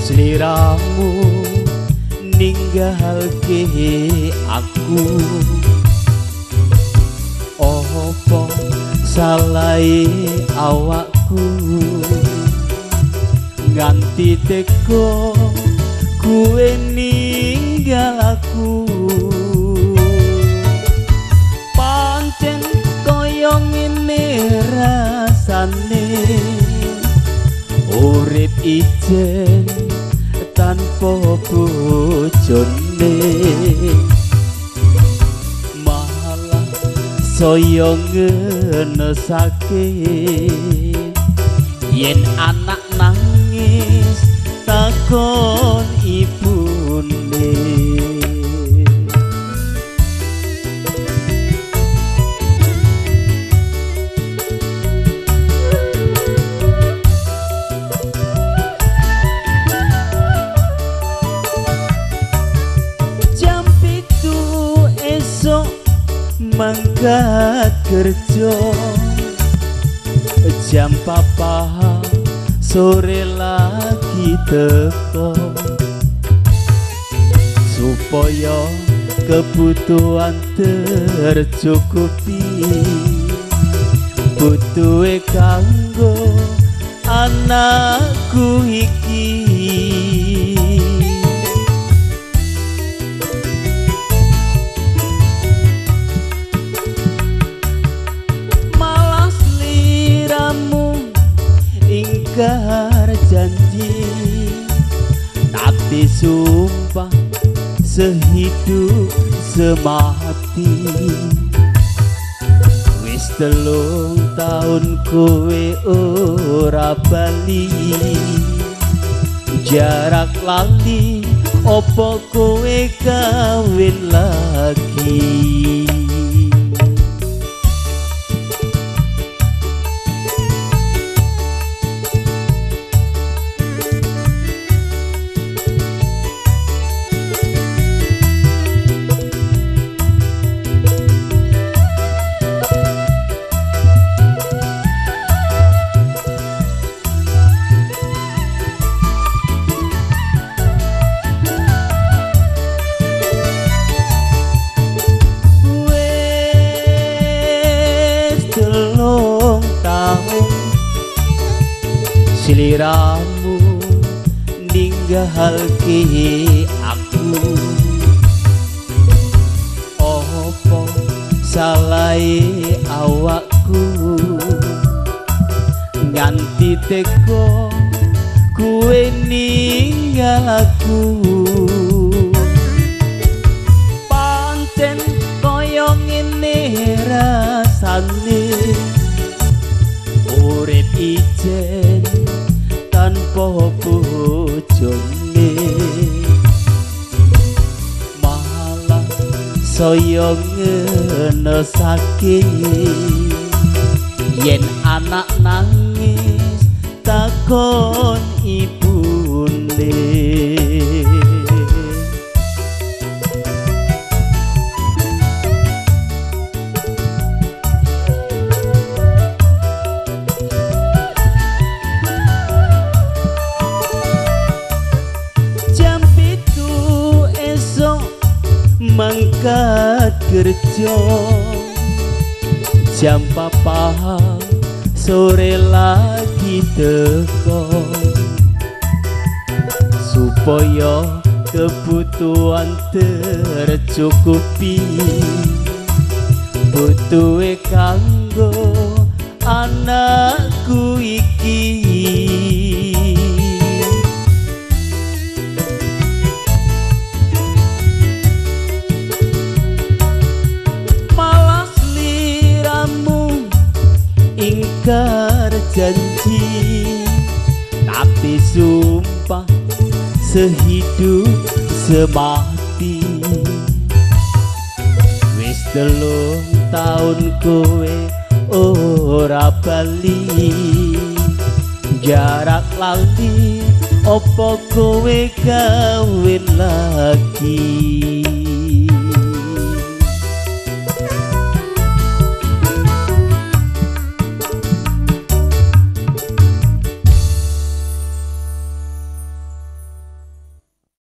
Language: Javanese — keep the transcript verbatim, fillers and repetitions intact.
sliramu ninggalke aku. Apa salahe awakku nganti teko kuwe ninggal aku. Pancen kaya ngene rasane urip ijen tanpa bojone, malah saya ngenesake yen anak nangis takon ibune. Jam pitu esok mangkat kerja, jam papa sore lagi teko, supaya kebutuhan tercukupi, butuhe kanggo anakku iki. Ingkar janji tapi sumpah sehidup semati. Wis telung tahun kowe ora bali, jarak lali opo kowe kawin lagi. Sliramu ninggalke aku. Apa salahe awakku nganti teko kuwe ninggal aku. Pancen kaya ngene rasane urip ijen tanpa bojone, malah saya ngenesake yen anak nangis takon ibune. Mangkat kerja, jam papa sore lagi teko, supaya kebutuhan tercukupi, butuhe kanggo anakku iki. Ingkar janji tapi sumpah sehidup semati. Wis telung tahun kowe ora bali, jarak lali opo kowe kawin lagi.